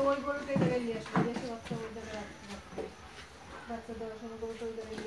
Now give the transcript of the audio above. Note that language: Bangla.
ওই গরুটা এই জায়গায় নিয়ে আসবে, নিয়ে এসে বাচ্চা ওই জায়গায় রাখতে, বাচ্চা দেওয়ার সময় গরুটা ওই জায়গায়